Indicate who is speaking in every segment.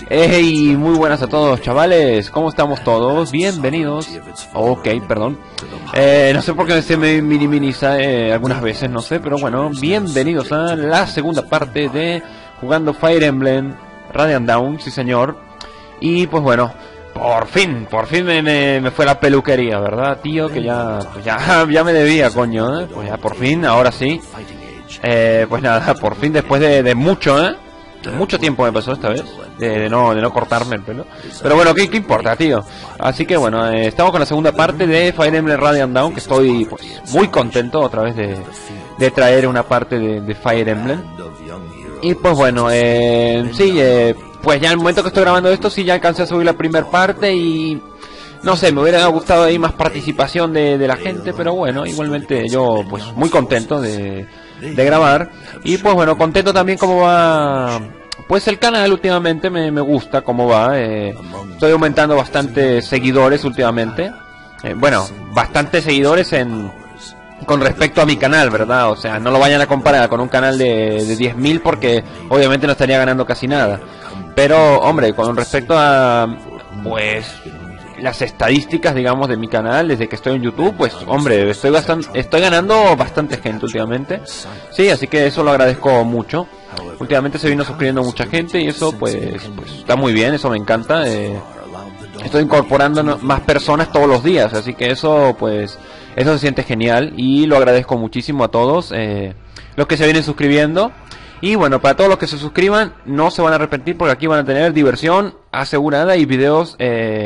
Speaker 1: Hey, muy buenas a todos, chavales. ¿Cómo estamos todos? Bienvenidos. Ok, perdón. No sé por qué se me minimiza algunas veces, no sé, pero bueno, bienvenidos a la segunda parte de jugando Fire Emblem Radiant Dawn, sí señor. Y pues bueno, por fin me fue la peluquería, ¿verdad, tío? Que ya, pues ya me debía, coño, ¿eh? Pues ya por fin, ahora sí. Pues nada, por fin después de mucho, mucho tiempo me pasó esta vez de no cortarme el pelo. Pero bueno, ¿qué importa, tío? Así que bueno, estamos con la segunda parte de Fire Emblem Radiant Dawn, que estoy pues muy contento otra vez de traer una parte de Fire Emblem. Y pues bueno, sí, pues ya en el momento que estoy grabando esto sí ya alcancé a subir la primera parte y no sé, me hubiera gustado ahí más participación de la gente, pero bueno, igualmente yo pues muy contento de grabar. Y pues bueno, contento también cómo va pues el canal últimamente. Me gusta cómo va. Estoy aumentando bastantes seguidores últimamente. Bueno, bastantes seguidores con respecto a mi canal, ¿verdad? O sea, no lo vayan a comparar con un canal de 10.000 porque obviamente no estaría ganando casi nada. Pero hombre, con respecto a pues las estadísticas, digamos, de mi canal desde que estoy en YouTube, pues hombre, estoy ganando bastante gente últimamente. Sí, así que eso lo agradezco mucho. Últimamente se vino suscribiendo mucha gente y eso pues está muy bien, eso me encanta. Estoy incorporando más personas todos los días, así que eso pues eso se siente genial y lo agradezco muchísimo a todos los que se vienen suscribiendo. Y bueno, para todos los que se suscriban, no se van a arrepentir porque aquí van a tener diversión asegurada y videos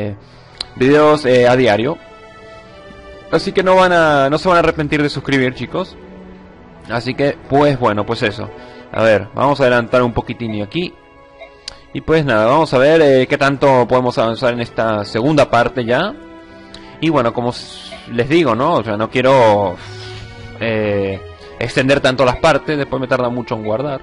Speaker 1: a diario. Así que no se van a arrepentir de suscribir, chicos. Así que pues bueno, pues eso. A ver, vamos a adelantar un poquitín aquí. Y pues nada, vamos a ver qué tanto podemos avanzar en esta segunda parte ya. Y bueno, como les digo, ¿no? O sea, no quiero extender tanto las partes, después me tarda mucho en guardar.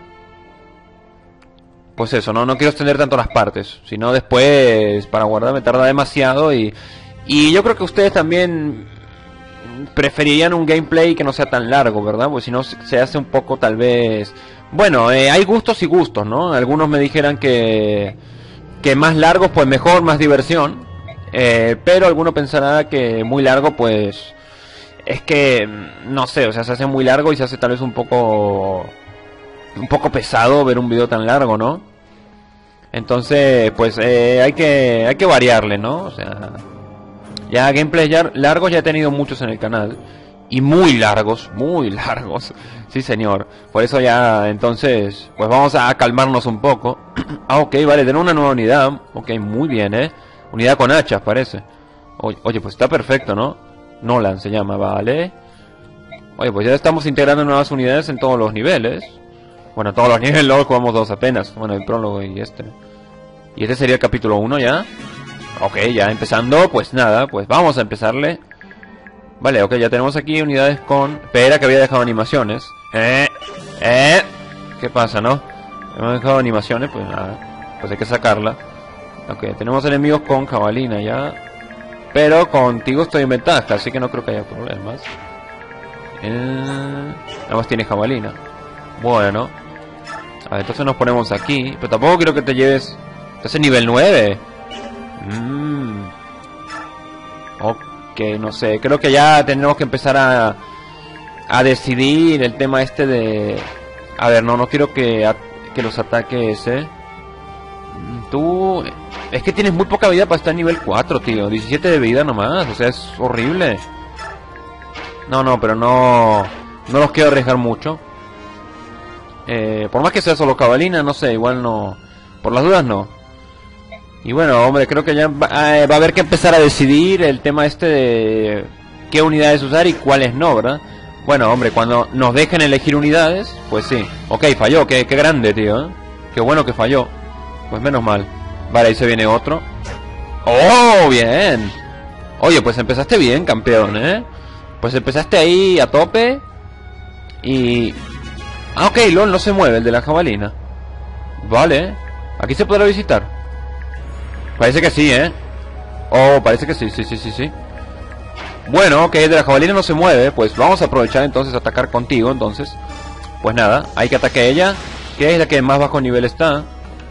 Speaker 1: Pues eso, no quiero extender tanto las partes, sino después para guardar me tarda demasiado y yo creo que ustedes también preferirían un gameplay que no sea tan largo, ¿verdad? Pues si no se hace un poco tal vez... Bueno, hay gustos y gustos, ¿no? Algunos me dijeran que más largos pues mejor, más diversión. Pero alguno pensará que muy largo pues... Es que, no sé, o sea, se hace muy largo y se hace tal vez un poco pesado ver un video tan largo, ¿no? Entonces, pues hay que variarle, ¿no? O sea, ya gameplays largos ya he tenido muchos en el canal y muy largos, sí señor. Por eso ya, entonces, pues vamos a calmarnos un poco. Ah, ok, vale, tenemos una nueva unidad. Ok, muy bien, unidad con hachas, parece. Oye, pues está perfecto, ¿no? Nolan se llama, vale. Oye, pues ya estamos integrando nuevas unidades en todos los niveles. Bueno, todos los niveles, luego jugamos dos apenas. Bueno, el prólogo y este. Y este sería el capítulo 1 ya. Ok, ya empezando, pues nada, pues vamos a empezarle. Vale, ok, ya tenemos aquí unidades con... Espera, que había dejado animaciones. ¿Qué pasa, no? Hemos dejado animaciones, pues nada. Pues hay que sacarla. Ok, tenemos enemigos con jabalina ya. Pero contigo estoy en ventaja, así que no creo que haya problemas. Nada más tiene jabalina. Bueno. A ver, entonces nos ponemos aquí. Pero tampoco quiero que te lleves... Estás en nivel 9. Ok, no sé. Creo que ya tenemos que empezar a decidir el tema este de... A ver, no quiero que los ataques, Tú... Es que tienes muy poca vida para estar en nivel 4, tío. 17 de vida nomás. O sea, es horrible. No, pero no los quiero arriesgar mucho. Por más que sea solo cabalina, no sé, igual no. Por las dudas no. Y bueno, hombre, creo que ya va a haber que empezar a decidir el tema este de qué unidades usar y cuáles no, ¿verdad? Bueno, hombre, cuando nos dejen elegir unidades, pues sí. Ok, falló, qué grande, tío, Qué bueno que falló. Pues menos mal. Vale, ahí se viene otro. ¡Oh, bien! Oye, pues empezaste bien, campeón, Pues empezaste ahí a tope. Y... Ah, ok, LOL no se mueve, el de la jabalina. Vale. ¿Aquí se podrá visitar? Parece que sí, Oh, parece que sí, sí. Bueno, ok, el de la jabalina no se mueve. Pues vamos a aprovechar entonces a atacar contigo, entonces. Pues nada, hay que ataque a ella, que es la que más bajo nivel está.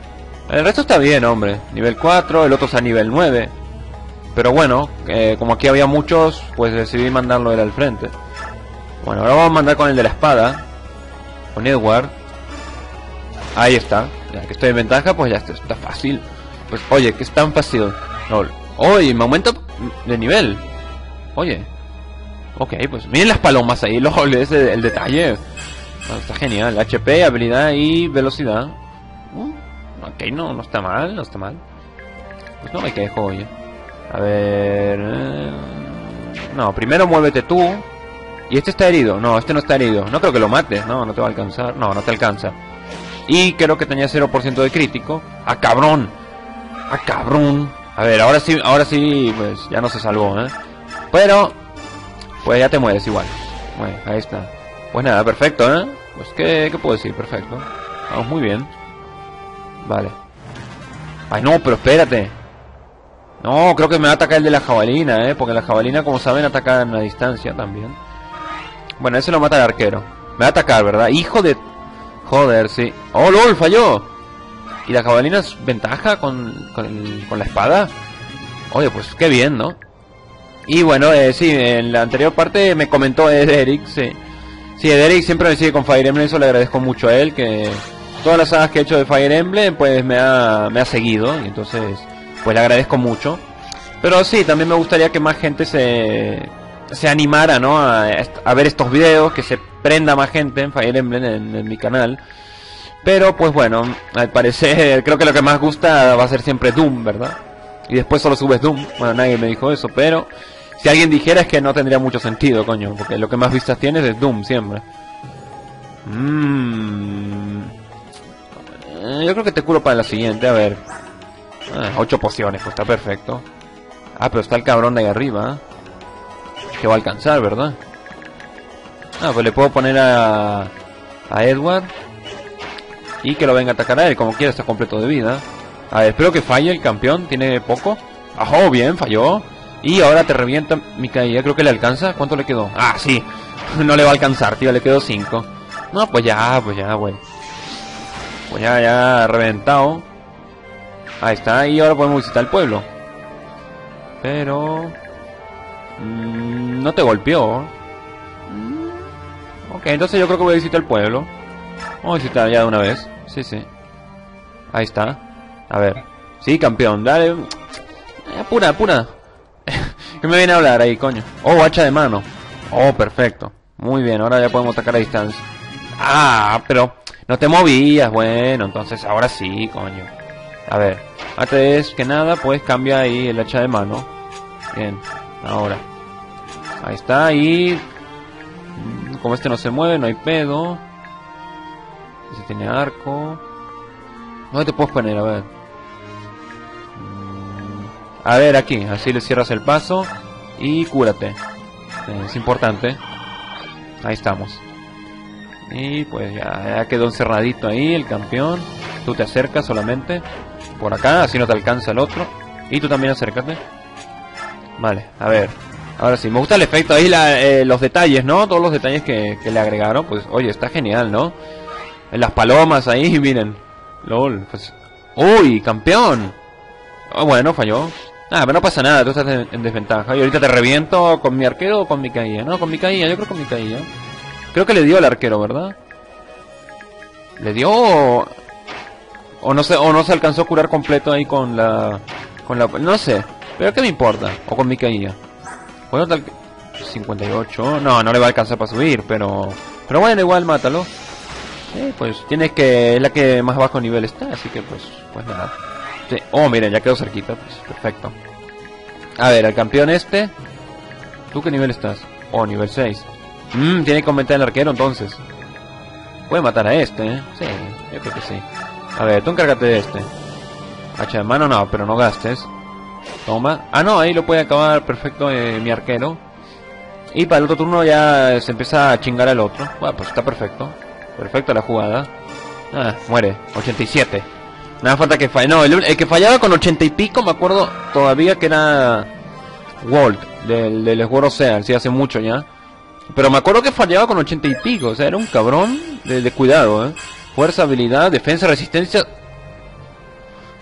Speaker 1: El resto está bien, hombre. Nivel 4, el otro está a nivel 9. Pero bueno, como aquí había muchos, pues decidí mandarlo él al frente. Bueno, ahora vamos a mandar con el de la espada. Con Edward. Ahí está. Ya que estoy en ventaja, pues ya está fácil. Pues oye, que es tan fácil. LOL. Oye, me aumenta de nivel. Oye. Ok, pues miren las palomas ahí, LOL, es el detalle. No, está genial. HP, habilidad y velocidad. Ok, no está mal, no está mal. Pues no me quejo, oye. A ver... No, primero muévete tú. Y este está herido. No, este no está herido. No creo que lo mates. No te va a alcanzar. No te alcanza. Y creo que tenía 0% de crítico. ¡Ah, cabrón! ¡Ah, cabrón! A ver, ahora sí, pues ya no se salvó, ¿eh? Pero... pues ya te mueres igual. Bueno, ahí está. Pues nada, perfecto, ¿eh? Pues ¿qué puedo decir? Perfecto. Vamos muy bien. Vale. Ay, no, pero espérate. No, creo que me va a atacar el de la jabalina, porque la jabalina, como saben, ataca a distancia también. Bueno, ese lo mata el arquero. Me va a atacar, ¿verdad? Hijo de... joder, sí. ¡Oh, lol! Falló. ¿Y la jabalina es ventaja con la espada? Oye, pues qué bien, ¿no? Y bueno, sí, en la anterior parte me comentó Eric, sí. Sí, Eric siempre me sigue con Fire Emblem, eso le agradezco mucho a él, que... todas las sagas que he hecho de Fire Emblem, pues me ha seguido, y entonces... pues le agradezco mucho. Pero sí, también me gustaría que más gente se animara, ¿no? A ver estos videos, que se prenda más gente en Fire Emblem en mi canal. Pero pues bueno, al parecer creo que lo que más gusta va a ser siempre Doom, ¿verdad? Y después solo subes Doom. Bueno, nadie me dijo eso, pero si alguien dijera es que no tendría mucho sentido, coño, porque lo que más vistas tienes es Doom siempre. Yo creo que te curo para la siguiente, a ver. 8 pociones, pues está perfecto. Ah, pero está el cabrón de ahí arriba. Que va a alcanzar, ¿verdad? Ah, pues le puedo poner a Edward. Y que lo venga a atacar a él, como quiera, está completo de vida. A ver, espero que falle el campeón, tiene poco. ¡Ajo! Bien, falló. Y ahora te revienta mi caída, creo que le alcanza. ¿Cuánto le quedó? Ah, sí. No le va a alcanzar, tío, le quedó 5. No, pues ya, güey. Pues ya reventado. Ahí está, y ahora podemos visitar el pueblo. Pero... no te golpeó. Ok, entonces yo creo que voy a visitar el pueblo. Vamos a visitar ya de una vez. Sí. Ahí está. A ver. Sí, campeón, dale. Apura. ¿Qué me viene a hablar ahí, coño? Oh, hacha de mano. Oh, perfecto. Muy bien, ahora ya podemos atacar a distancia. Ah, pero no te movías. Bueno, entonces ahora sí, coño. A ver, antes que nada, pues cambia ahí el hacha de mano. Bien, ahora. Ahí está, y... como este no se mueve, no hay pedo. Ese tiene arco. ¿Dónde te puedes poner? A ver. A ver, aquí, así le cierras el paso. Y cúrate. Es importante. Ahí estamos. Y pues ya quedó encerradito ahí el campeón. Tú te acercas solamente por acá, así no te alcanza el otro. Y tú también acércate. Vale, a ver. Ahora sí, me gusta el efecto ahí, los detalles, ¿no? Todos los detalles que le agregaron. Pues oye, está genial, ¿no? En las palomas ahí, miren. LOL, pues... ¡Uy, campeón! Oh, bueno, falló. Ah, pero no pasa nada, tú estás en desventaja. Y ahorita te reviento con mi arquero o con mi caída. No, con mi caída, yo creo con mi caída. Creo que le dio al arquero, ¿verdad? ¿Le dio o no se alcanzó a curar completo ahí con la... no sé, pero ¿qué me importa? O con mi caída. Bueno, tal... 58... No le va a alcanzar para subir, pero bueno, igual mátalo. Pues tienes que... es la que más bajo nivel está, así que pues nada. Sí. Oh, miren, ya quedó cerquita, pues perfecto. A ver, el campeón este. ¿Tú qué nivel estás? Oh, nivel 6. Tiene que aumentar el arquero entonces. Puede matar a este, ¿eh? Sí, yo creo que sí. A ver, tú encárgate de este. Hacha de mano no, pero no gastes. Toma. Ah, no, ahí lo puede acabar perfecto mi arquero. Y para el otro turno ya se empieza a chingar al otro. Bueno, pues está perfecto. Perfecta la jugada. Ah, muere. 87. Nada falta que falle. No, el que fallaba con 80 y pico, me acuerdo todavía que era Walt, del Sword of Seal, sí, hace mucho ya. Pero me acuerdo que fallaba con 80 y pico, o sea, era un cabrón de cuidado, Fuerza, habilidad, defensa, resistencia.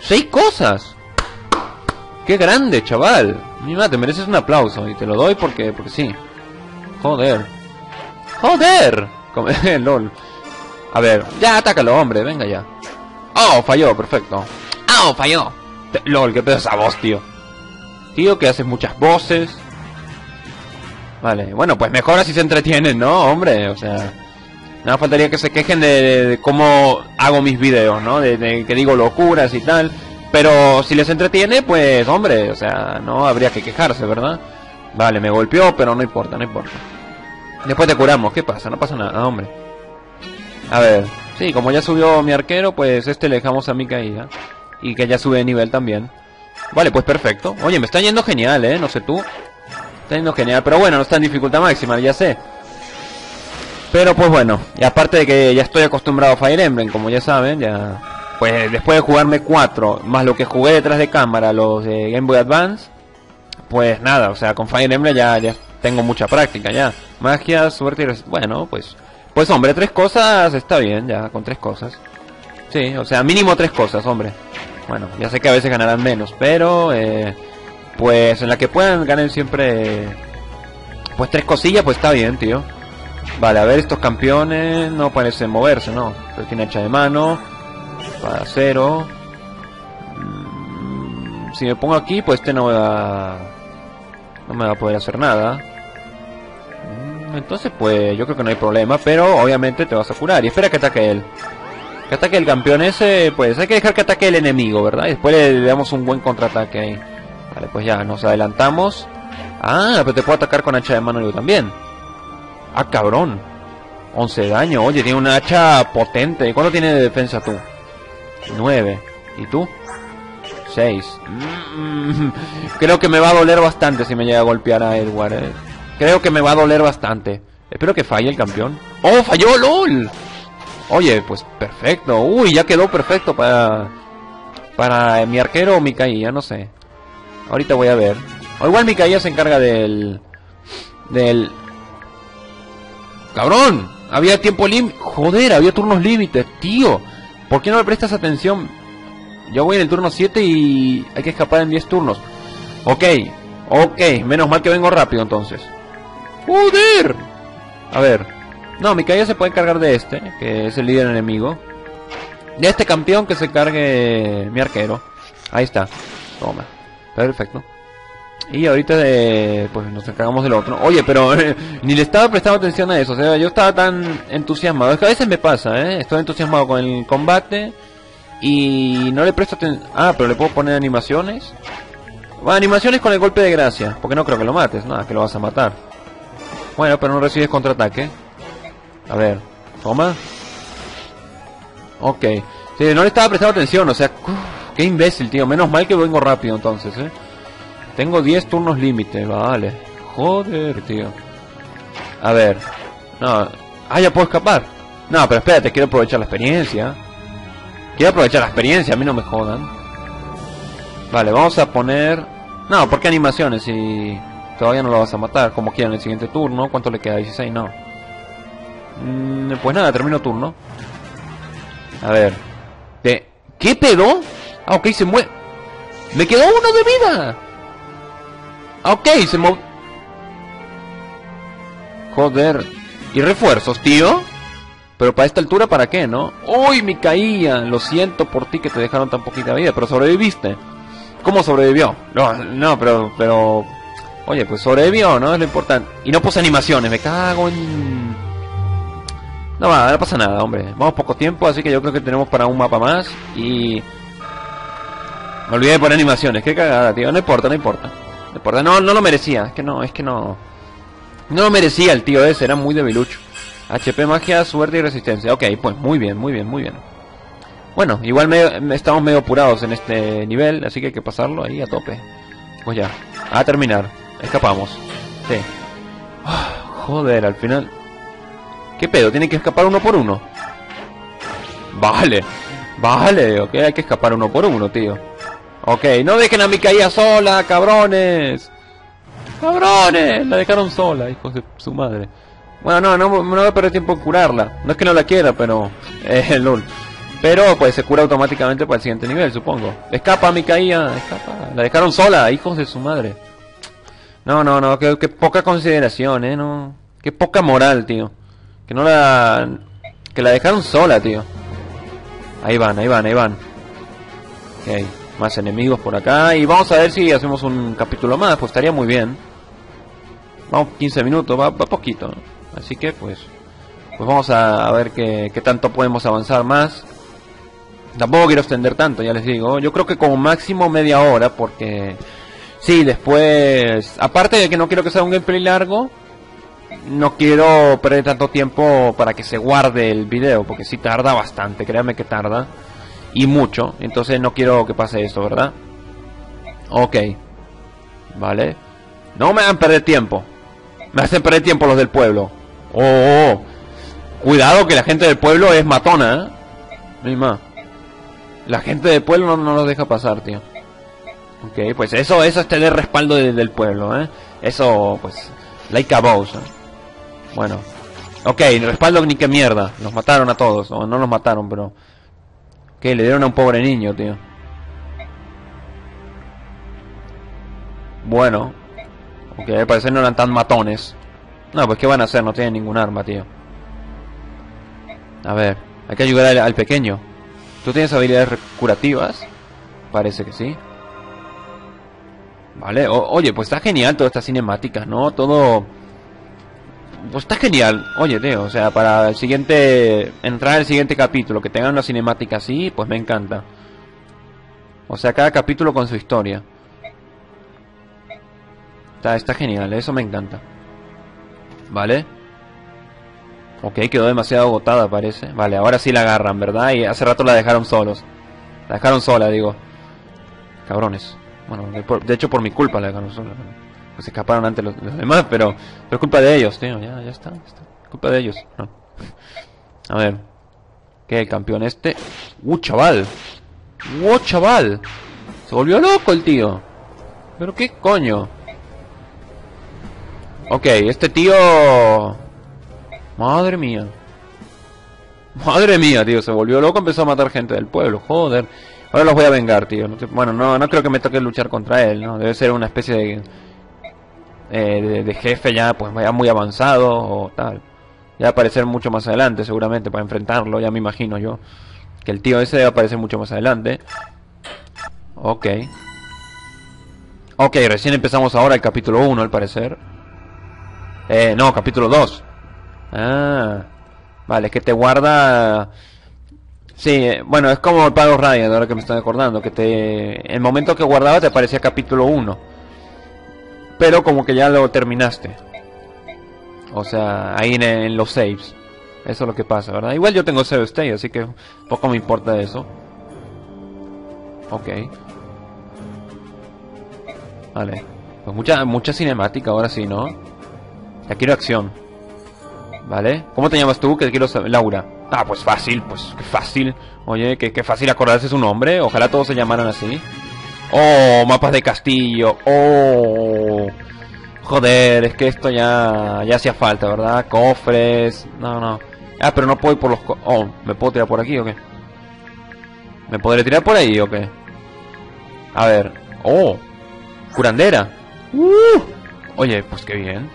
Speaker 1: ¡6 cosas! ¡Qué grande, chaval! Mira, te mereces un aplauso. Y te lo doy porque sí. Joder. ¡Joder! LOL. A ver, ya, atácalo, hombre, venga ya. ¡Oh, falló! Perfecto. ¡Oh, falló! LOL, qué pedo esa voz, tío. Tío, que haces muchas voces. Vale, bueno, pues mejor así se entretienen, ¿no? Hombre, o sea... Nada faltaría que se quejen de cómo hago mis videos, ¿no? De que digo locuras y tal. Pero si les entretiene, pues, hombre, o sea, no habría que quejarse, ¿verdad? Vale, me golpeó, pero no importa, no importa. Después te curamos, ¿qué pasa? No pasa nada, hombre. A ver, sí, como ya subió mi arquero, pues le dejamos a Mika ahí, ¿eh? Y que ya sube de nivel también. Vale, pues perfecto. Oye, me está yendo genial, ¿eh? No sé tú. Está yendo genial, pero bueno, no está en dificultad máxima, ya sé. Pero pues bueno, y aparte de que ya estoy acostumbrado a Fire Emblem, como ya saben, ya... Pues después de jugarme 4, más lo que jugué detrás de cámara, los de Game Boy Advance, pues nada, o sea, con Fire Emblem ya tengo mucha práctica ya. Magia, suerte y... Bueno, pues hombre, 3 cosas está bien, ya, con 3 cosas. Sí, o sea, mínimo 3 cosas, hombre. Bueno, ya sé que a veces ganarán menos, pero... pues en la que puedan ganar siempre... Pues 3 cosillas, pues está bien, tío. Vale, a ver, estos campeones no parecen moverse, ¿no? Pero tiene hacha de mano, para cero. Si me pongo aquí, pues no me va a poder hacer nada. Entonces, pues yo creo que no hay problema, pero obviamente te vas a curar. Y espera que ataque él. Que ataque el campeón ese, pues hay que dejar que ataque el enemigo, ¿verdad? Y después le damos un buen contraataque ahí. Vale, pues ya, nos adelantamos. Ah, pero te puedo atacar con hacha de mano yo también. Ah, cabrón. 11 de daño. Oye, tiene una hacha potente. ¿Cuánto tiene de defensa tú? 9. ¿Y tú? 6. Creo que me va a doler bastante si me llega a golpear a Edward. Creo que me va a doler bastante. Espero que falle el campeón. ¡Oh, falló! ¡LOL! Oye, pues perfecto. Uy, ya quedó perfecto para mi arquero o Mikaía, no sé. Ahorita voy a ver. O igual Mikaía se encarga del... ¡Cabrón! Había tiempo límite. Joder, había turnos límites, tío. ¿Por qué no me prestas atención? Yo voy en el turno 7 y hay que escapar en 10 turnos. Ok, menos mal que vengo rápido entonces. ¡Joder! A ver. No, Mikaía se puede encargar de este, que es el líder enemigo. De este campeón que se cargue mi arquero. Ahí está. Toma. Perfecto. Y ahorita pues nos encargamos del otro. Oye, pero ni le estaba prestando atención a eso. O sea, yo estaba tan entusiasmado. Es que a veces me pasa, estoy entusiasmado con el combate y no le presto atención. Ah, pero le puedo poner animaciones. Bueno, animaciones con el golpe de gracia, porque no creo que lo mates. Nada, que lo vas a matar. Bueno, pero no recibes contraataque. A ver, toma. Ok. Sí, no le estaba prestando atención, o sea, qué imbécil, tío. Menos mal que vengo rápido entonces, Tengo 10 turnos límite, vale. Joder, tío. A ver. No. Ah, ya puedo escapar. No, pero espérate, quiero aprovechar la experiencia. Quiero aprovechar la experiencia, a mí no me jodan. Vale, vamos a poner... No, ¿por qué animaciones? Si todavía no lo vas a matar, como quieran en el siguiente turno. ¿Cuánto le queda? 16, no. Pues nada, termino turno. A ver. ¿Qué pedo? Ah, ok, se mueve. ¡Me quedó 1 de vida! Ok, se movió. Joder. ¿Y refuerzos, tío? Pero para esta altura, ¿para qué, no? ¡Uy, me caía! Lo siento por ti que te dejaron tan poquita vida, pero sobreviviste. ¿Cómo sobrevivió? No, pero... Oye, pues sobrevivió, ¿no? Es lo importante. Y no puse animaciones, me cago en... No pasa nada, hombre. Vamos poco tiempo, así que yo creo que tenemos para un mapa más. Y... Me olvidé de poner animaciones, qué cagada, tío. No importa. No lo merecía, es que no. No lo merecía el tío ese, era muy debilucho. HP, magia, suerte y resistencia. Ok, pues muy bien. Bueno, igual estamos medio apurados en este nivel, así que hay que pasarlo ahí a tope. Pues ya, a terminar. Escapamos. Sí. Joder, al final... ¿Qué pedo? ¿Tiene que escapar uno por uno? Vale, ok, hay que escapar uno por uno, tío. Ok, no dejen a Mikaía sola, cabrones. ¡Cabrones! La dejaron sola, hijos de su madre. Bueno, no voy a perder tiempo en curarla. No es que no la quiera, pero... LOL. Pero pues se cura automáticamente para el siguiente nivel, supongo. Escapa, Micaía, escapa. La dejaron sola, hijos de su madre. No, no, no, qué poca consideración, no. Qué poca moral, tío. Que no la... Que la dejaron sola, tío. Ahí van, ahí van, ahí van. Ok, más enemigos por acá. Y vamos a ver si hacemos un capítulo más, pues estaría muy bien. Vamos, 15 minutos, va poquito, ¿no? Así que pues vamos a ver qué tanto podemos avanzar más. Tampoco quiero extender tanto, ya les digo. Yo creo que como máximo media hora, porque... Sí, después... Aparte de que no quiero que sea un gameplay largo, no quiero perder tanto tiempo para que se guarde el video, porque sí tarda bastante, créanme que tarda. Y mucho, entonces no quiero que pase eso, ¿verdad? Ok. Vale. No me hagan perder tiempo. Me hacen perder tiempo los del pueblo. Oh. Cuidado que la gente del pueblo es matona, ¿eh? Más. La gente del pueblo no nos deja pasar, tío. Ok, pues eso es tener respaldo del pueblo, ¿eh? Eso, pues, like a boss, ¿eh? Bueno. Ok, respaldo ni que mierda. Nos mataron a todos, o no nos mataron, pero... ¿Qué? Le dieron a un pobre niño, tío. Bueno. Ok, al parecer no eran tan matones. No, pues ¿qué van a hacer? No tienen ningún arma, tío. A ver, hay que ayudar al pequeño. ¿Tú tienes habilidades curativas? Parece que sí. Vale, oye, pues está genial todas estas cinemáticas, ¿no? Todo... Pues está genial. Oye, tío, o sea, para el siguiente... Entrar al siguiente capítulo, que tengan una cinemática así, pues me encanta. O sea, cada capítulo con su historia. Está genial, eso me encanta. Vale. Ok, quedó demasiado agotada, parece. Vale, ahora sí la agarran, ¿verdad? Y hace rato la dejaron solos. La dejaron sola, digo. Cabrones. Bueno, de hecho por mi culpa la dejaron sola. Pues se escaparon antes los demás, pero es culpa de ellos, tío. Ya está. Culpa de ellos. No. A ver. ¿Qué? El campeón este. Chaval. Chaval. Se volvió loco el tío. ¿Pero qué coño? Ok, este tío... Madre mía. Madre mía, tío. Se volvió loco, empezó a matar gente del pueblo. Joder. Ahora los voy a vengar, tío. Bueno, no creo que me toque luchar contra él, ¿no? Debe ser una especie de jefe ya, pues ya muy avanzado o tal. Ya va a aparecer mucho más adelante, seguramente, para enfrentarlo. Ya me imagino yo que el tío ese debe aparecer mucho más adelante. Ok. Ok, recién empezamos ahora el capítulo 1, al parecer. No, capítulo 2. Ah, vale, que te guarda... Sí, bueno, es como el Pago Radiant, ahora que me estoy acordando, que el momento que guardaba te aparecía capítulo 1. Pero como que ya lo terminaste. O sea, ahí en los saves. Eso es lo que pasa, ¿verdad? Igual yo tengo save state, así que poco me importa eso. Ok. Vale. Pues mucha cinemática ahora sí, ¿no? Ya quiero acción. ¿Vale? ¿Cómo te llamas tú? Que quiero saber. Laura. Ah, pues fácil, pues qué fácil. Oye, qué fácil acordarse su nombre. Ojalá todos se llamaran así. Oh, mapas de castillo. Oh. Joder, es que esto ya hacía falta, ¿verdad? Cofres. No. Ah, pero no puedo ir por los... Oh, ¿me puedo tirar por aquí o qué? ¿Me podré tirar por ahí o qué? A ver. Oh. Curandera. Oye, pues qué bien.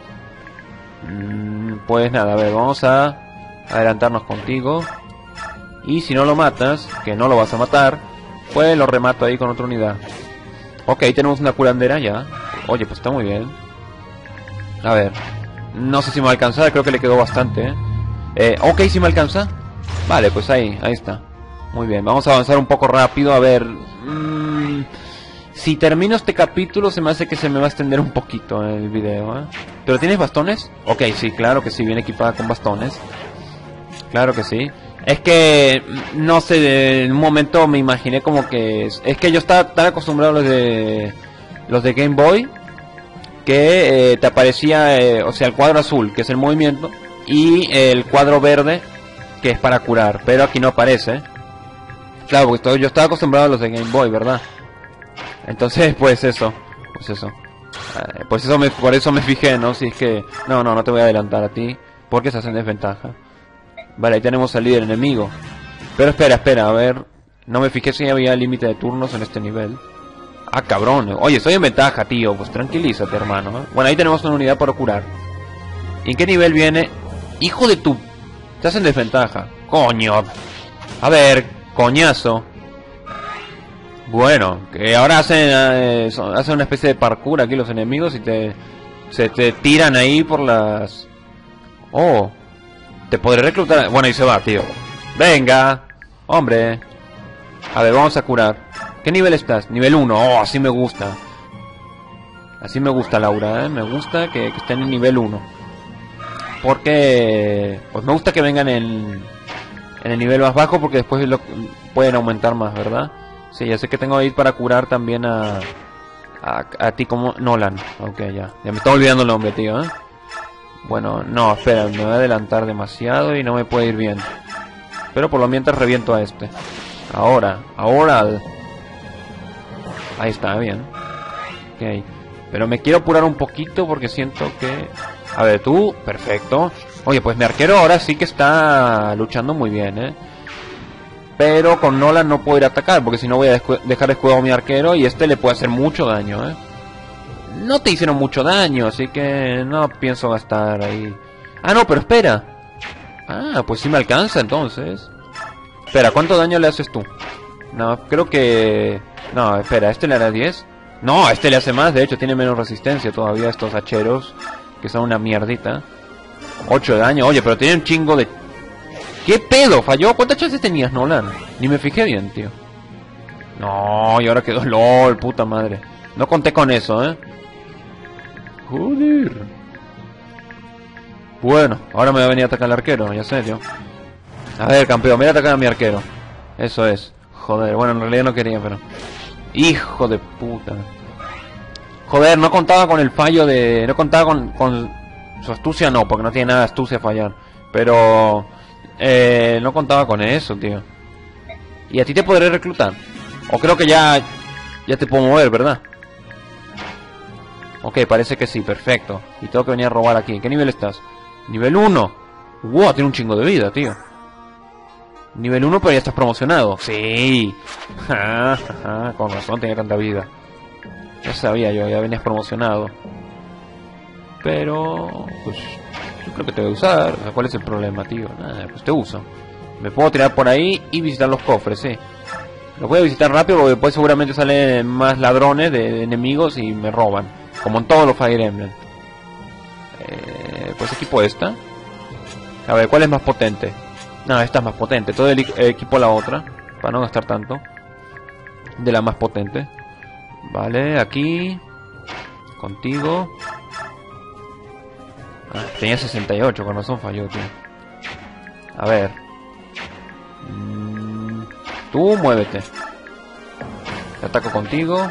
Speaker 1: Pues nada, a ver, vamos a adelantarnos contigo. Y si no lo matas, que no lo vas a matar, pues lo remato ahí con otra unidad. Ok, tenemos una curandera ya. Oye, pues está muy bien. A ver, no sé si me va a alcanzar, creo que le quedó bastante, ok, si me alcanza. Vale, pues ahí está. Muy bien, vamos a avanzar un poco rápido. A ver, si termino este capítulo se me hace que se me va a extender un poquito el video, ¿Pero tienes bastones? Ok, sí, claro que sí, viene equipada con bastones. Claro que sí. Es que, no sé, en un momento me imaginé como que... Es que yo estaba tan acostumbrado a los de Game Boy, que te aparecía, o sea, el cuadro azul, que es el movimiento, y el cuadro verde, que es para curar, pero aquí no aparece. Claro, porque yo estaba acostumbrado a los de Game Boy, ¿verdad? Entonces, pues eso. Por eso me fijé, ¿no? Si es que... No te voy a adelantar a ti, porque estás en desventaja. Vale, ahí tenemos al líder enemigo. Pero espera, a ver. No me fijé si había límite de turnos en este nivel. Ah, cabrón. Oye, estoy en ventaja, tío. Pues tranquilízate, hermano. Bueno, ahí tenemos una unidad para curar. ¿Y en qué nivel viene? Hijo de tu... Estás en desventaja. Coño. A ver, coñazo. Bueno, que ahora hacen una especie de parkour aquí los enemigos y se te tiran ahí por las... Oh. Te podré reclutar... Bueno, ahí se va, tío. Venga. Hombre. A ver, vamos a curar. ¿Qué nivel estás? Nivel 1. Oh, así me gusta. Así me gusta, Laura, ¿eh? Me gusta que estén en nivel 1. Porque... Pues me gusta que vengan en el nivel más bajo porque después pueden aumentar más, ¿verdad? Sí, ya sé que tengo ahí para curar también a ti como Nolan. Ok, ya me estaba olvidando el nombre, tío, ¿eh? Bueno, no, espera, me voy a adelantar demasiado y no me puede ir bien. Pero por lo mientras reviento a este. Ahora. Ahí está, bien. Ok. Pero me quiero apurar un poquito porque siento que... A ver, tú, perfecto. Oye, pues mi arquero ahora sí que está luchando muy bien, ¿eh? Pero con Nolan no puedo ir a atacar porque si no voy a dejar descuidado a mi arquero y este le puede hacer mucho daño, ¿eh? No te hicieron mucho daño, así que no pienso gastar ahí. Ah, no, pero espera. Ah, pues sí me alcanza entonces. Espera, ¿cuánto daño le haces tú? No, creo que... No, espera, ¿este le hará 10? No, a este le hace más, de hecho tiene menos resistencia todavía estos hacheros, que son una mierdita. 8 de daño, oye, pero tiene un chingo de... ¿Qué pedo? ¿Falló? ¿Cuántas chances tenías, Nolan? Ni me fijé bien, tío. No, y ahora quedó LOL, puta madre. No conté con eso, ¿eh? Joder. Bueno, ahora me va a venir a atacar el arquero, ya sé, tío. A ver, campeón, mira a atacar a mi arquero. Eso es. Joder, bueno, en realidad no quería, pero... Hijo de puta. Joder, no contaba con el fallo de... No contaba con su astucia, no, porque no tiene nada de astucia fallar. Pero... no contaba con eso, tío. Y a ti te podré reclutar. O creo que ya te puedo mover, ¿verdad? Ok, parece que sí, perfecto. Y tengo que venir a robar aquí. ¿En qué nivel estás? Nivel 1. Wow, tiene un chingo de vida, tío. Nivel 1, pero ya estás promocionado. Sí. Con razón tenía tanta vida. Ya sabía yo, ya venías promocionado. Pero... Pues... Yo creo que te voy a usar. O sea, ¿cuál es el problema, tío? Nada, pues te uso. Me puedo tirar por ahí y visitar los cofres, sí. Los voy a visitar rápido porque después seguramente salen más ladrones de enemigos y me roban. Como en todos los Fire Emblem. Pues equipo esta. A ver, ¿cuál es más potente? No, esta es más potente. Todo el equipo la otra. Para no gastar tanto. De la más potente. Vale, aquí. Contigo. Ah, tenía 68, con razón falló, tío. A ver. Tú muévete. Te ataco contigo.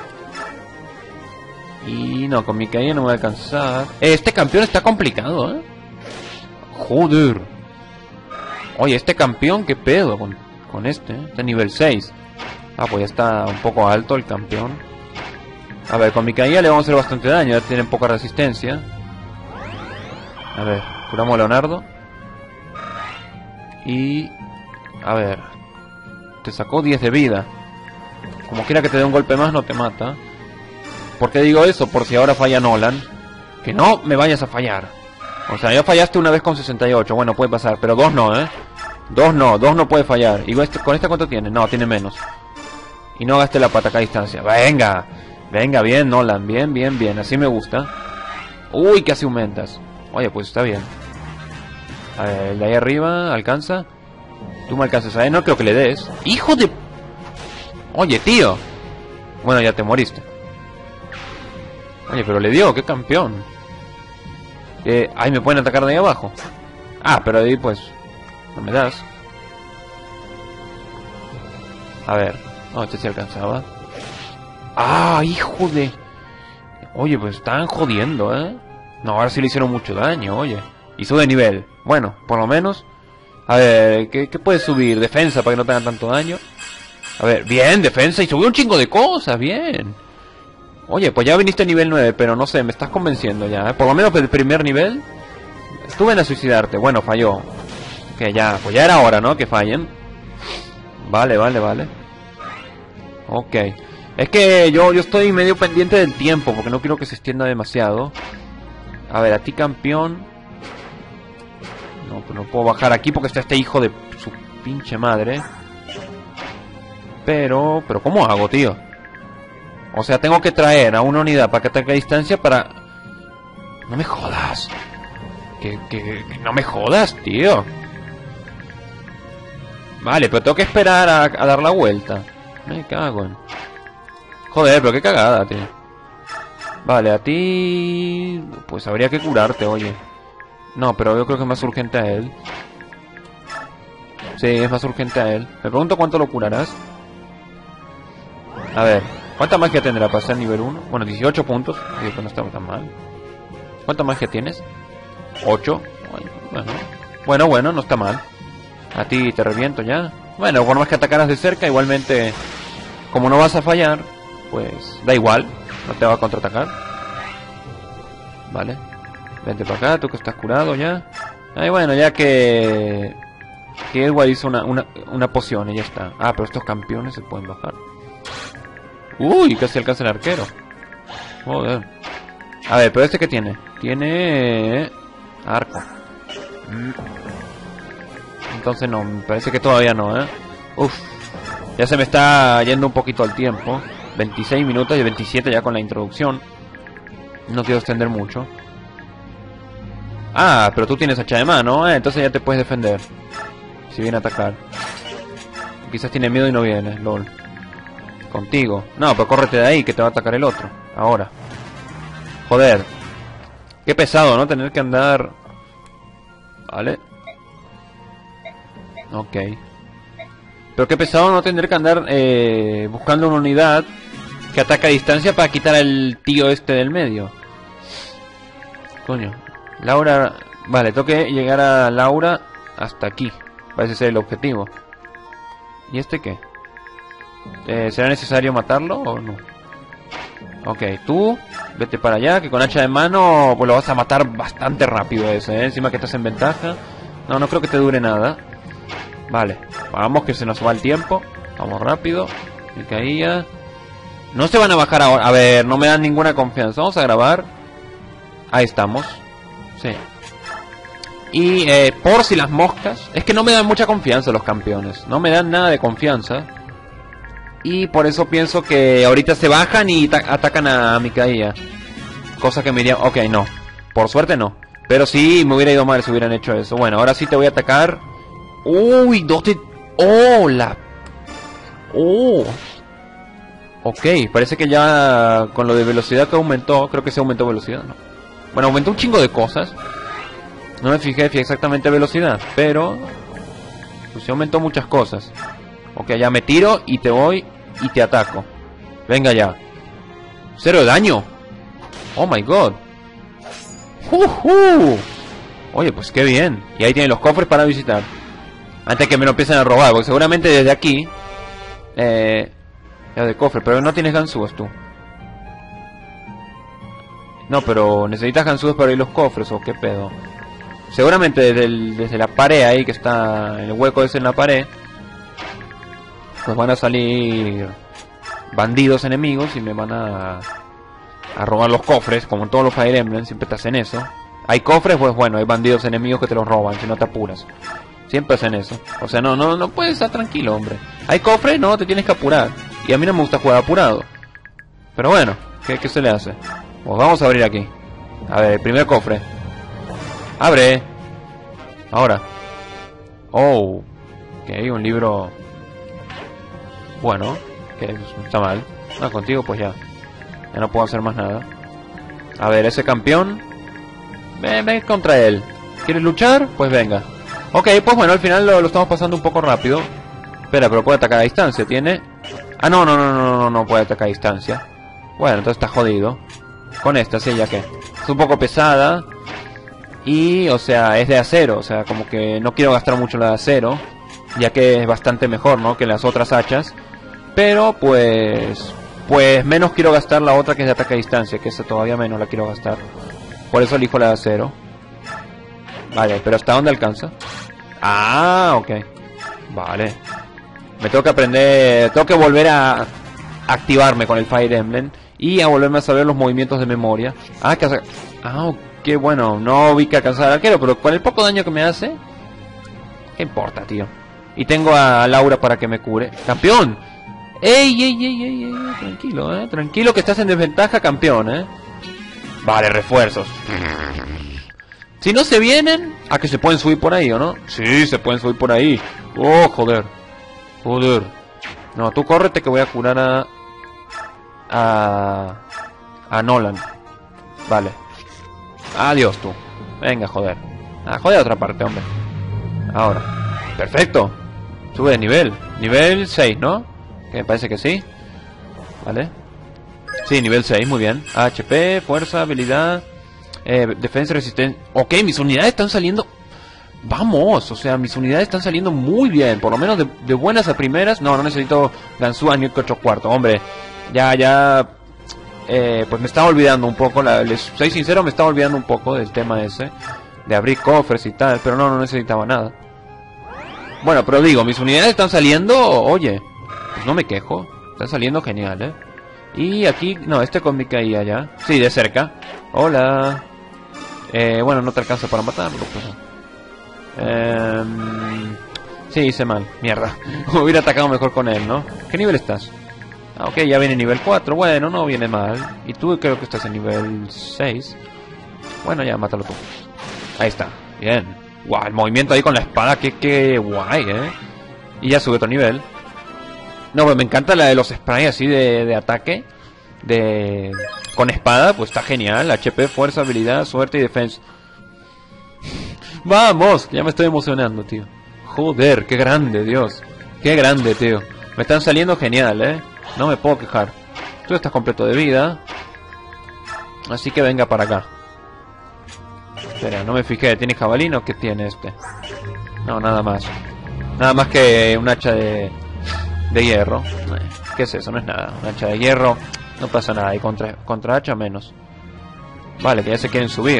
Speaker 1: Y no, con mi caída no me va a alcanzar. Este campeón está complicado, ¿eh? Joder. Oye, este campeón, ¿qué pedo con este? Este nivel 6. Ah, pues ya está un poco alto el campeón. A ver, con mi caída le vamos a hacer bastante daño. Ya tienen poca resistencia. A ver, curamos a Leonardo. Y... A ver. Te sacó 10 de vida. Como quiera que te dé un golpe más, no te mata. ¿Por qué digo eso? Por si ahora falla Nolan. Que no me vayas a fallar. O sea, ya fallaste una vez con 68. Bueno, puede pasar, pero 2 no, ¿eh? 2 no puede fallar. ¿Y con este cuánto tiene? No, tiene menos. Y no gaste la pataca a distancia. Venga. Venga, bien, Nolan. Bien, bien, bien. Así me gusta. Uy, casi aumentas. Oye, pues está bien. A ver, el de ahí arriba, ¿alcanza? Tú me alcanzas a él, no creo que le des. ¡Hijo de... Oye, tío! Bueno, ya te moriste. Oye, pero le dio, qué campeón. Ahí me pueden atacar de ahí abajo. Ah, pero ahí pues... No me das. A ver. No, este sí alcanzaba. ¡Ah, hijo de... Oye, pues están jodiendo, ¿eh? No, ahora sí le hicieron mucho daño, oye. Y sube de nivel. Bueno, por lo menos... A ver, ¿qué puede subir? Defensa para que no tengan tanto daño. A ver, bien, defensa. Y subió un chingo de cosas, bien. Oye, pues ya viniste a nivel 9, pero no sé, me estás convenciendo ya, ¿eh? Por lo menos el primer nivel. Estuve en a suicidarte. Bueno, falló. Que ya, pues ya era hora, ¿no? Que fallen. Vale, vale, vale. Ok. Es que yo estoy medio pendiente del tiempo, porque no quiero que se extienda demasiado. A ver, a ti campeón. No, pero no puedo bajar aquí porque está este hijo de su pinche madre. Pero ¿cómo hago, tío? O sea, tengo que traer a una unidad para que ataque a distancia para... No me jodas. Que no me jodas, tío. Vale, pero tengo que esperar a dar la vuelta. Me cago en... Joder, pero qué cagada, tío. Vale, a ti... Pues habría que curarte, oye. No, pero yo creo que es más urgente a él. Sí, es más urgente a él. Me pregunto cuánto lo curarás. A ver, ¿cuánta magia tendrá para ser nivel 1? Bueno, 18 puntos. Digo, pues no está tan mal. ¿Cuánta magia tienes? 8. Bueno, no está mal. A ti te reviento ya. Bueno, por más que atacaras de cerca, igualmente, como no vas a fallar, pues da igual, no te va a contraatacar. Vale. Vente para acá, tú que estás curado ya. Ay, bueno, ya que Edward hizo una poción y ya está. Ah, pero estos campeones se pueden bajar. Uy, casi alcanza el arquero. Joder. A ver, pero este que tiene. Tiene arco. Entonces no, me parece que todavía no, Uf. Ya se me está yendo un poquito el tiempo. 26 minutos y 27 ya con la introducción. No quiero extender mucho. Ah, pero tú tienes hacha de mano, entonces ya te puedes defender. Si viene a atacar. Quizás tiene miedo y no viene, lol. Contigo. No, pero córrete de ahí que te va a atacar el otro. Ahora. Joder. Qué pesado, ¿no? Tener que andar... Vale. Ok. Pero qué pesado no tener que andar buscando una unidad que ataca a distancia para quitar al tío este del medio. Coño. Laura... Vale, tengo que llegar a Laura hasta aquí. Parece ser el objetivo. ¿Y este qué? ¿Será necesario matarlo o no? Ok, tú vete para allá, que con hacha de mano pues lo vas a matar bastante rápido ese, encima que estás en ventaja. No creo que te dure nada. Vale, vamos que se nos va el tiempo. Vamos rápido. Y caía. No se van a bajar ahora. A ver, no me dan ninguna confianza. Vamos a grabar. Ahí estamos. Sí. Y por si las moscas. Es que no me dan mucha confianza los campeones. No me dan nada de confianza. Y por eso pienso que ahorita se bajan y atacan a Mikaia. Cosa que me iría... Ok, no. Por suerte no. Pero sí me hubiera ido mal si hubieran hecho eso. Bueno, ahora sí te voy a atacar. Uy, dos de... ¡Oh, la... ¡Oh! Ok, parece que ya con lo de velocidad que aumentó... Creo que se aumentó velocidad, ¿no? Bueno, aumentó un chingo de cosas. No me fijé exactamente velocidad. Pero... pues se aumentó muchas cosas. Ok, ya me tiro y te voy y te ataco. Venga ya. 0 de daño. Oh my god. Oye, pues qué bien. Y ahí tienen los cofres para visitar. Antes que me lo empiecen a robar, porque seguramente desde aquí ya de cofre, pero no tienes ganzúas tú. No, pero necesitas ganzúas para ir los cofres, o qué pedo. Seguramente desde la pared ahí, que está el hueco ese en la pared, pues van a salir bandidos enemigos y me van a robar los cofres, como en todos los Fire Emblem, siempre te hacen eso. Hay cofres, pues bueno, hay bandidos enemigos que te los roban, si no te apuras. Siempre hacen eso. O sea, no puedes estar tranquilo, hombre. Hay cofres, no, te tienes que apurar. Y a mí no me gusta jugar apurado. Pero bueno, ¿qué se le hace? Pues vamos a abrir aquí. A ver, el primer cofre. Abre. Ahora. Oh. Ok, un libro... Bueno, que está mal. No, contigo pues ya. Ya no puedo hacer más nada. A ver, ese campeón. Ven contra él. ¿Quieres luchar? Pues venga. Ok, pues bueno, al final lo estamos pasando un poco rápido. Espera, pero puede atacar a distancia. Tiene... Ah, no puede atacar a distancia. Bueno, entonces está jodido. Con esta, sí, ya que es un poco pesada. Y, o sea, es de acero. O sea, como que no quiero gastar mucho la de acero, ya que es bastante mejor, ¿no? Que las otras hachas. Pero, pues menos quiero gastar la otra que es de ataque a distancia, que esa todavía menos la quiero gastar. Por eso elijo la de acero. Vale, pero ¿hasta dónde alcanza? Ah, ok. Vale. Me tengo que aprender... Tengo que volver a activarme con el Fire Emblem. Y a volverme a saber los movimientos de memoria. Qué bueno. No vi que alcanzar al arquero, pero con el poco daño que me hace... ¿Qué importa, tío? Y tengo a Laura para que me cure. ¡Campeón! ¡Ey! Tranquilo, tranquilo que estás en desventaja, campeón, Vale, refuerzos. Si no se vienen... ¿A que se pueden subir por ahí o no? Sí, se pueden subir por ahí. ¡Oh, joder! Joder. No, tú córrete que voy a curar a Nolan. Vale. Adiós, tú. Venga, joder. Joder a otra parte, hombre. Ahora. Perfecto. Sube de nivel. Nivel 6, ¿no? Que me parece que sí. Vale. Sí, nivel 6, muy bien. HP, fuerza, habilidad, defensa, resistencia. Ok, mis unidades están saliendo... Vamos, o sea, mis unidades están saliendo muy bien. Por lo menos de buenas a primeras. No necesito Ganzúa ni 8 cuartos. Hombre, ya... pues me estaba olvidando un poco. Les soy sincero, me estaba olvidando un poco del tema ese. De abrir cofres y tal. Pero no necesitaba nada. Bueno, pero digo, mis unidades están saliendo... Oye, pues no me quejo. Están saliendo genial, Y aquí... No, con mi caía ya. Sí, de cerca. Hola. Bueno, no te alcanza para matarlo, pero... sí, hice mal. Mierda. Hubiera atacado mejor con él, ¿no? ¿Qué nivel estás? Ok, ya viene nivel 4. Bueno, no viene mal. Y tú creo que estás en nivel 6. Bueno, ya, mátalo tú. Ahí está. Bien. Guau, el movimiento ahí con la espada. Qué guay, Y ya sube otro nivel. No, pues me encanta la de los sprays así de ataque. Con espada, pues está genial. HP, fuerza, habilidad, suerte y defensa. Vamos, ya me estoy emocionando, tío. Joder, qué grande, Dios. Qué grande, tío. Me están saliendo genial, No me puedo quejar. Tú estás completo de vida. Así que venga para acá. Espera, no me fijé. ¿Tiene jabalino o qué tiene este? No, nada más. Nada más que un hacha de hierro. ¿Qué es eso? No es nada. Un hacha de hierro. No pasa nada. Y contra hacha menos. Vale, que ya se quieren subir.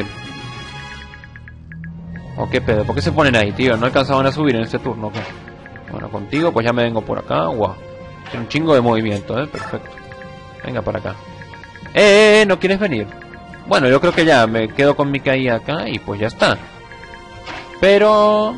Speaker 1: ¿O qué pedo? ¿Por qué se ponen ahí, tío? ¿No alcanzaban a subir en este turno? ¿Qué? Bueno, contigo pues ya me vengo por acá. Guau. Tiene un chingo de movimiento, perfecto. Venga para acá. ¿No quieres venir? Bueno, yo creo que ya me quedo con mi caída acá y pues ya está. Pero...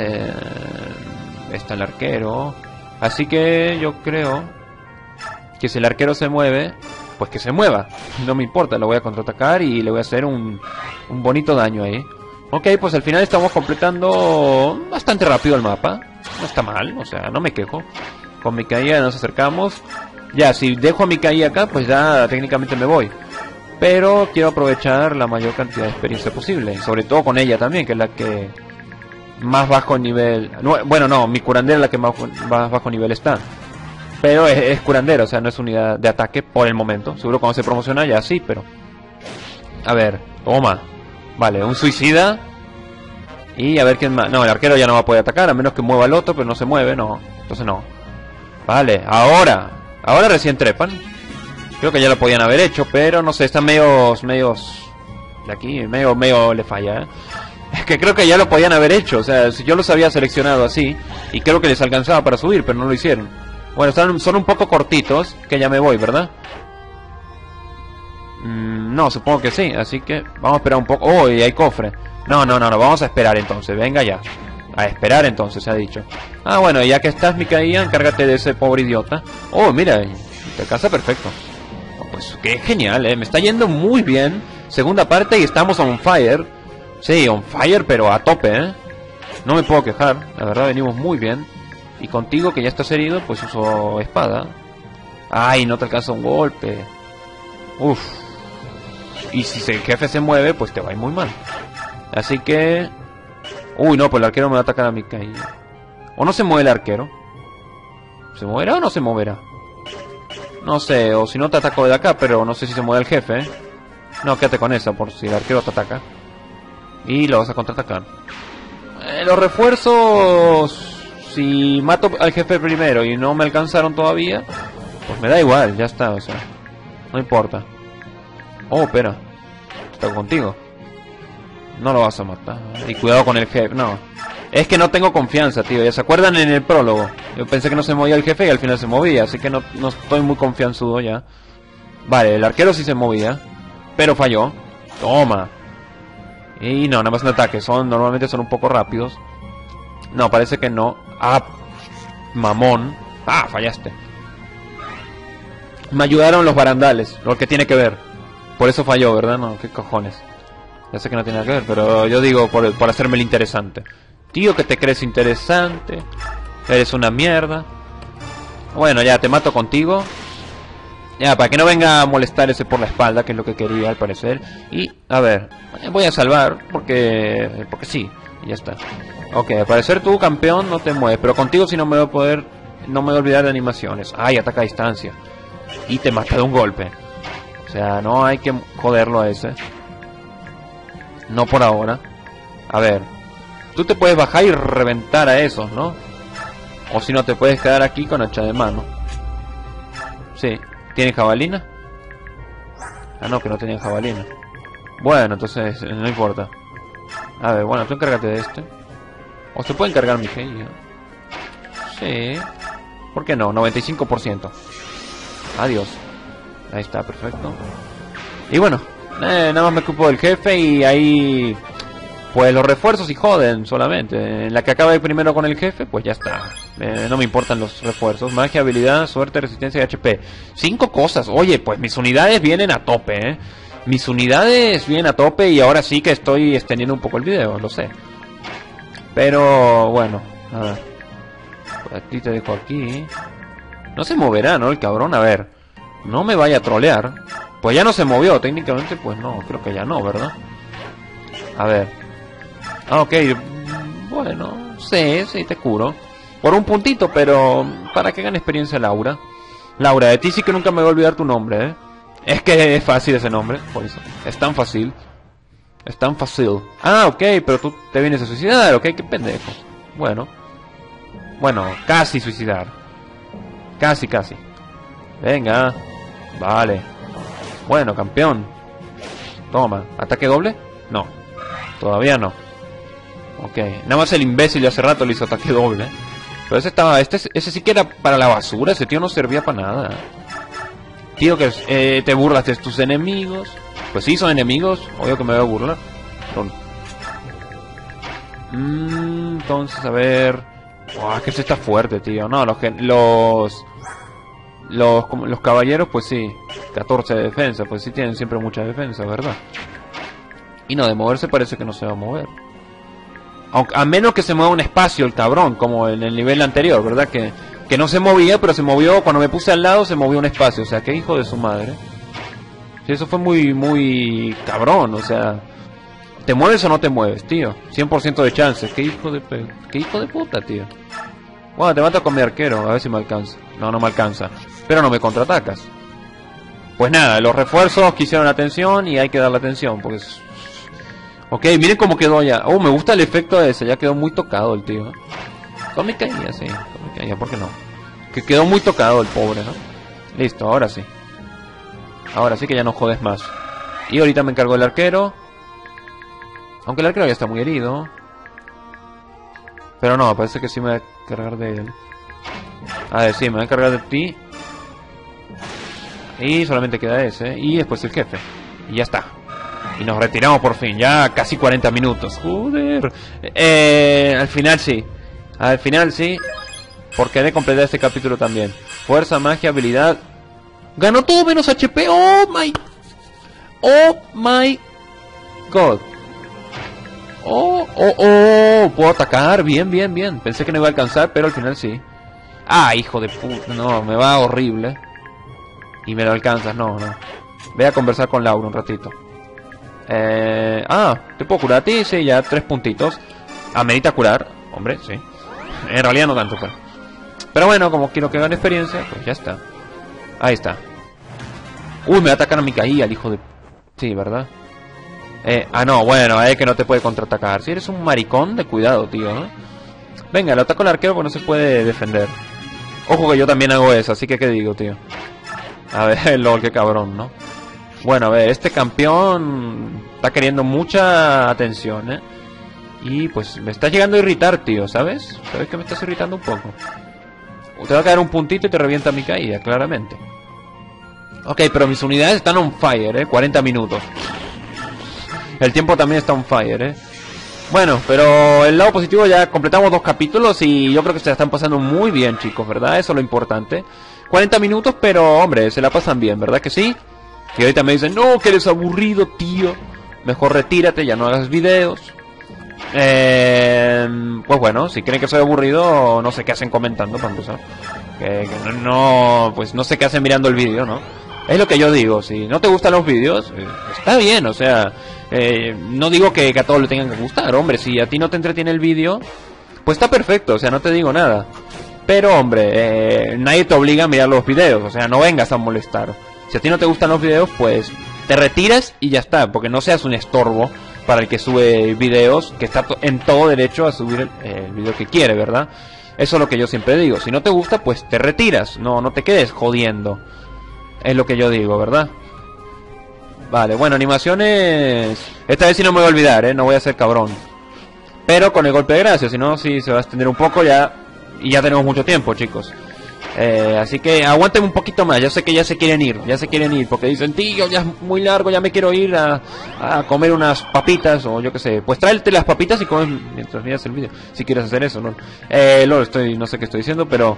Speaker 1: está el arquero. Así que yo creo que si el arquero se mueve, pues que se mueva. No me importa, lo voy a contraatacar y le voy a hacer un bonito daño ahí. Ok, pues al final estamos completando bastante rápido el mapa. No está mal, o sea, no me quejo. Con mi caída nos acercamos. Ya, si dejo a mi caída acá, pues ya técnicamente me voy. Pero quiero aprovechar la mayor cantidad de experiencia posible. Sobre todo con ella también, que es la que más bajo nivel... Bueno, no, mi curandera es la que más bajo nivel está. Pero es curandera, o sea, no es unidad de ataque por el momento. Seguro cuando se promociona ya sí, pero... A ver, toma. Vale, un suicida. Y a ver quién más. No, el arquero ya no va a poder atacar, a menos que mueva al otro, pero no se mueve, no. Entonces no. Vale, ahora recién trepan. Creo que ya lo podían haber hecho, pero no sé, están medios de aquí, medio le falla, Es que creo que ya lo podían haber hecho, o sea, si yo los había seleccionado así, y creo que les alcanzaba para subir, pero no lo hicieron. Bueno, son un poco cortitos, que ya me voy, ¿verdad? No, supongo que sí, así que vamos a esperar un poco. Oh, y hay cofre. No, vamos a esperar entonces, venga ya. A esperar entonces, se ha dicho. Ah, bueno, ya que estás, Micaía, encárgate de ese pobre idiota. Oh, mira, te casa perfecto. Oh, pues qué genial, me está yendo muy bien. Segunda parte y estamos on fire. Sí, on fire, pero a tope, No me puedo quejar, la verdad venimos muy bien. Y contigo, que ya estás herido, pues uso espada. Ay, no te alcanza un golpe. Uf. Y si el jefe se mueve, pues te va a ir muy mal. Así que... Uy, no, pues el arquero me va a atacar a mi caída. ¿O no se mueve el arquero? ¿Se moverá o no se moverá? No sé, o si no te ataco de acá, pero no sé si se mueve el jefe, No, quédate con esa, por si el arquero te ataca. Y lo vas a contraatacar. Los refuerzos... Si mato al jefe primero y no me alcanzaron todavía, pues me da igual, ya está, o sea, no importa. Oh, espera, estoy contigo. No lo vas a matar. Y cuidado con el jefe, no. Es que no tengo confianza, tío. ¿Ya se acuerdan en el prólogo? Yo pensé que no se movía el jefe y al final se movía, así que no estoy muy confianzudo ya. Vale, el arquero sí se movía, pero falló. Toma. Y no, nada más un ataque. Normalmente son un poco rápidos. No, parece que no. Ah, mamón. Ah, fallaste. Me ayudaron los barandales, lo que tiene que ver. Por eso falló, ¿verdad? No, qué cojones. Ya sé que no tiene nada que ver, pero yo digo por hacerme el interesante. Tío, que te crees interesante. Eres una mierda. Bueno, ya, te mato contigo. Ya, para que no venga a molestar ese por la espalda, que es lo que quería al parecer. Y, a ver, voy a salvar, porque sí, y ya está. Ok, al parecer tú, campeón, no te mueves, pero contigo sí no me voy a poder, no me voy a olvidar de animaciones. Ay, ataca a distancia. Y te mata de un golpe. O sea, no hay que joderlo a ese. No por ahora. A ver, tú te puedes bajar y reventar a esos, ¿no? O si no, te puedes quedar aquí con hacha de mano. Sí. ¿Tiene jabalina? Ah, no, que no tenía jabalina. Bueno, entonces no importa. A ver, bueno, tú encárgate de este. O se puede encargar mi genio. Sí. ¿Por qué no? 95%. Adiós. Ahí está, perfecto. Y bueno, nada más me ocupo del jefe y ahí... Pues los refuerzos y joden solamente. En la que acaba de primero con el jefe, pues ya está. No me importan los refuerzos. Magia, habilidad, suerte, resistencia y HP. 5 cosas. Oye, pues mis unidades vienen a tope, Mis unidades vienen a tope y ahora sí que estoy extendiendo un poco el video, lo sé. Pero bueno, a ver. Pues a ti te dejo aquí. No se moverá, ¿no? El cabrón, a ver. No me vaya a trolear. Pues ya no se movió, técnicamente, pues no, creo que ya no, ¿verdad? A ver. Ah, ok, bueno, sí, te curo. Por un puntito, pero para que gane experiencia Laura. Laura, de ti sí que nunca me voy a olvidar tu nombre, Es que es fácil ese nombre, por eso. Es tan fácil. Es tan fácil. Ah, ok, pero tú te vienes a suicidar, ok, qué pendejo. Bueno, casi suicidar. Casi. Venga, vale. Bueno, campeón. Toma, ¿ataque doble? No, todavía no. Ok, nada más el imbécil de hace rato le hizo ataque doble. Pero ese sí que era para la basura. Ese tío no servía para nada. Tío, que te burlas de tus enemigos. Pues sí, son enemigos. Obvio que me voy a burlar. Entonces, a ver... Wow, que ese está fuerte, tío. No, los caballeros, pues sí. 14 de defensa. Pues sí tienen siempre mucha defensa, ¿verdad? Y no, de moverse parece que no se va a mover. Aunque, a menos que se mueva un espacio el cabrón, como en el nivel anterior, ¿verdad? Que no se movía, pero se movió, cuando me puse al lado se movió un espacio. O sea, qué hijo de su madre. Sí, eso fue muy cabrón, o sea... ¿Te mueves o no te mueves, tío? 100% de chances. Qué hijo de puta, tío. Bueno, te mato con mi arquero, a ver si me alcanza. No me alcanza. Pero no me contraatacas. Pues nada, los refuerzos quisieron atención y hay que darle atención, porque... Ok, miren cómo quedó ya. Oh, me gusta el efecto ese. Ya quedó muy tocado el tío. Con mi caída, sí. Con mi caída, ¿por qué no? Que quedó muy tocado el pobre, ¿no? Listo, ahora sí. Ahora sí que ya no jodes más. Y ahorita me encargo del arquero. Aunque el arquero ya está muy herido. Pero no, parece que sí me voy a cargar de él. A ver, sí, me voy a encargar de ti. Y solamente queda ese. Y después el jefe. Y ya está. Y nos retiramos por fin, ya casi 40 minutos. Joder. Al final sí. Al final sí. Porque he de completar este capítulo también. Fuerza, magia, habilidad. Ganó todo menos HP. Oh my God. Puedo atacar. Bien. Pensé que no iba a alcanzar, pero al final sí. Ah, hijo de puta. No, me va horrible. Y me lo alcanzas, no. Voy a conversar con Laura un ratito. ¿Te puedo curar a ti? Sí, ya 3 puntitos. Amerita curar, hombre, sí. En realidad no tanto, pero bueno, como quiero que gane experiencia, pues ya está. Ahí está. Uy, me va a atacar a mi caída, el hijo de... Sí, ¿verdad? No, bueno, que no te puede contraatacar. Si eres un maricón, de cuidado, tío, ¿no? Venga, lo ataco al arquero porque no se puede defender. Ojo que yo también hago eso, así que ¿qué digo, tío? A ver, lol, qué cabrón, ¿no? Bueno, a ver, este campeón está queriendo mucha atención, Y pues me está llegando a irritar, tío, ¿sabes? ¿Sabes que me estás irritando un poco? te va a caer un puntito y te revienta mi caída, claramente. Ok, pero mis unidades están on fire, 40 minutos. El tiempo también está on fire, Bueno, pero el lado positivo, ya completamos 2 capítulos y yo creo que se la están pasando muy bien, chicos, ¿verdad? Eso es lo importante. 40 minutos, pero, hombre, se la pasan bien, ¿verdad que sí? Y ahorita me dicen, no, que eres aburrido, tío. Mejor retírate, ya no hagas videos. Pues bueno, si creen que soy aburrido, no sé qué hacen comentando, para empezar. Que no, pues no sé qué hacen mirando el vídeo, ¿no? Es lo que yo digo, si no te gustan los vídeos, está bien, o sea, no digo que a todos le tengan que gustar, hombre, si a ti no te entretiene el vídeo, pues está perfecto, o sea, no te digo nada. Pero, hombre, nadie te obliga a mirar los vídeos, o sea, no vengas a molestar. Si a ti no te gustan los vídeos, pues te retiras y ya está, porque no seas un estorbo para el que sube vídeos, que está en todo derecho a subir el vídeo que quiere, ¿verdad? Eso es lo que yo siempre digo, si no te gusta, pues te retiras, no te quedes jodiendo. Es lo que yo digo, ¿verdad? Vale, bueno, animaciones... Esta vez sí no me voy a olvidar, no voy a ser cabrón. Pero con el golpe de gracia, si no, sí se va a extender un poco ya. Y ya tenemos mucho tiempo, chicos. Así que aguanten un poquito más. Ya sé que ya se quieren ir, porque dicen, tío, ya es muy largo, ya me quiero ir a comer unas papitas, o yo qué sé. Pues tráete las papitas y comes mientras miras el vídeo, si quieres hacer eso, ¿no? No sé qué estoy diciendo, pero...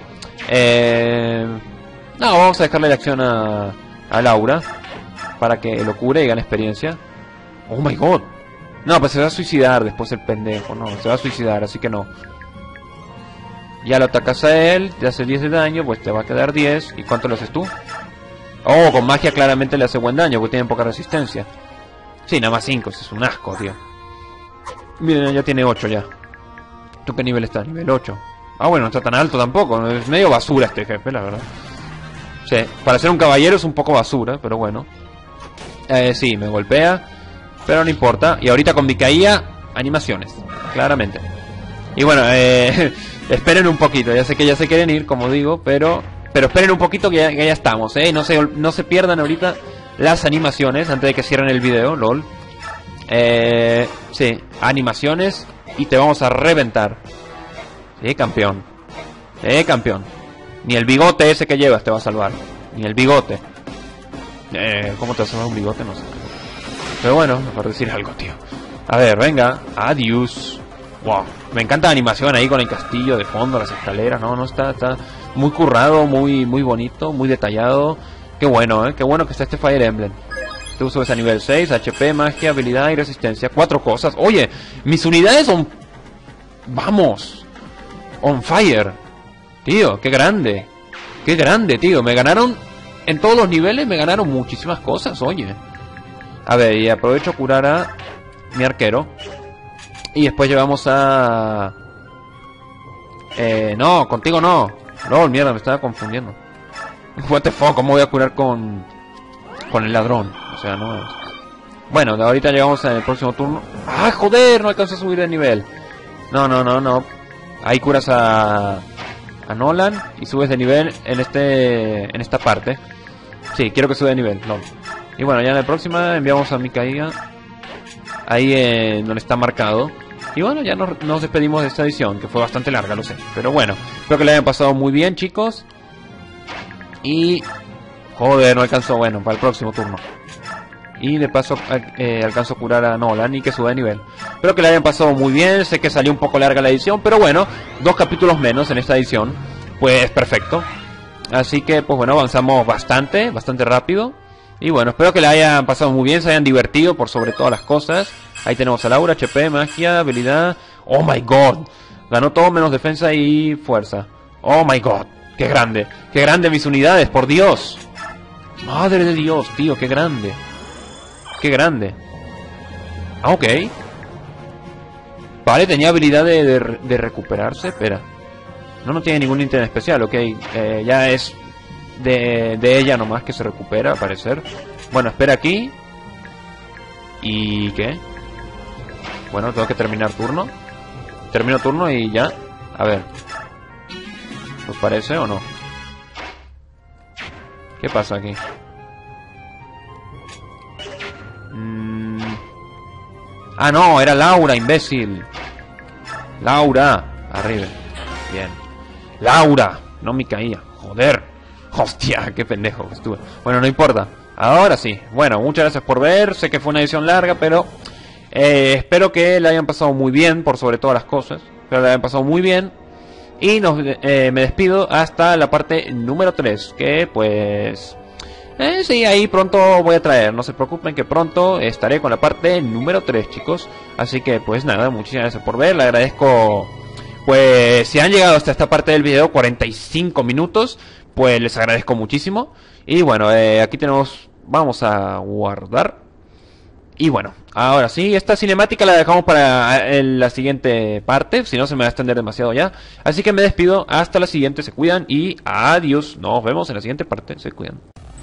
Speaker 1: No, vamos a dejarle la acción a Laura para que lo cure y gane experiencia. Oh my god. No, pues se va a suicidar después el pendejo. No, se va a suicidar, así que no. Ya lo atacas a él, te hace 10 de daño, pues te va a quedar 10. ¿Y cuánto le haces tú? Oh, con magia claramente le hace buen daño, porque tiene poca resistencia. Sí, nada más 5, es un asco, tío. Miren, ya tiene 8 ya. ¿Tú qué nivel estás? Nivel 8. Ah, bueno, no está tan alto tampoco. Es medio basura este jefe, la verdad. Sí, para ser un caballero es un poco basura, pero bueno. Sí, me golpea, pero no importa. Y ahorita con mi caída, animaciones, claramente. Y bueno, esperen un poquito. Ya sé que ya se quieren ir, como digo, pero esperen un poquito que ya estamos, no se pierdan ahorita las animaciones antes de que cierren el video, lol. Sí, animaciones y te vamos a reventar. Sí, campeón. Campeón. Ni el bigote ese que llevas te va a salvar. Ni el bigote. ¿Cómo te va a salvar un bigote? No sé. Pero bueno, por decir algo, tío. A ver, venga. Adiós. Wow. Me encanta la animación ahí con el castillo de fondo, las escaleras. No, está muy currado, muy bonito, muy detallado. Qué bueno, Qué bueno que está este Fire Emblem. Tú subes a nivel 6, HP, magia, habilidad y resistencia. 4 cosas. Oye, mis unidades son... Vamos. On fire. Tío, qué grande. Qué grande, tío. Me ganaron... En todos los niveles me ganaron muchísimas cosas, oye. A ver, y aprovecho a curar a mi arquero. Y después llevamos a... no, contigo no. No, mierda, me estaba confundiendo. What the fuck, ¿cómo voy a curar con el ladrón? O sea, no... Bueno, de ahorita llegamos en el próximo turno. ¡Ah, joder! No alcanzo a subir de nivel. No. Ahí curas a Nolan y subes de nivel en esta parte. Sí, quiero que suba de nivel, no. Y bueno, ya en la próxima enviamos a Mikaia ahí donde está marcado. Y bueno, ya nos despedimos de esta edición, que fue bastante larga, lo sé. Pero bueno, espero que le hayan pasado muy bien, chicos. Y... joder, no alcanzó, bueno, para el próximo turno. Y de paso alcanzo a curar a Nolan y que suba de nivel. Espero que le hayan pasado muy bien. Sé que salió un poco larga la edición, pero bueno, 2 capítulos menos en esta edición. Pues perfecto. Así que pues bueno, avanzamos bastante rápido. Y bueno, espero que le hayan pasado muy bien, se hayan divertido por sobre todas las cosas. Ahí tenemos a Laura, HP, magia, habilidad. Oh my god, ganó todo menos defensa y fuerza. Oh my god, qué grande mis unidades, por Dios. Madre de Dios, tío, qué grande. Qué grande. Ah, ok. Vale, tenía habilidad de recuperarse. Espera. No tiene ningún ítem especial, ok. Ya es de ella nomás que se recupera, al parecer. Bueno, espera aquí. ¿Y qué? Bueno, tengo que terminar turno. Termino turno y ya. A ver. ¿Os parece o no? ¿Qué pasa aquí? Ah, no, era Laura, imbécil. Laura, arriba. Bien. Laura, No me caía. Joder. Hostia, qué pendejo que estuve. Bueno, no importa. Ahora sí. Bueno, muchas gracias por ver. Sé que fue una edición larga, pero espero que la hayan pasado muy bien, por sobre todas las cosas. Espero que la hayan pasado muy bien. Y me despido hasta la parte número 3. Que pues... sí, ahí pronto voy a traer. No se preocupen que pronto estaré con la parte número 3, chicos. Así que pues nada, muchísimas gracias por ver. Le agradezco... Pues si han llegado hasta esta parte del video, 45 minutos, pues les agradezco muchísimo. Y bueno, aquí tenemos... Vamos a guardar. Y bueno, ahora sí, esta cinemática la dejamos para la siguiente parte, si no se me va a extender demasiado ya. Así que me despido, hasta la siguiente, se cuidan y adiós. Nos vemos en la siguiente parte, se cuidan.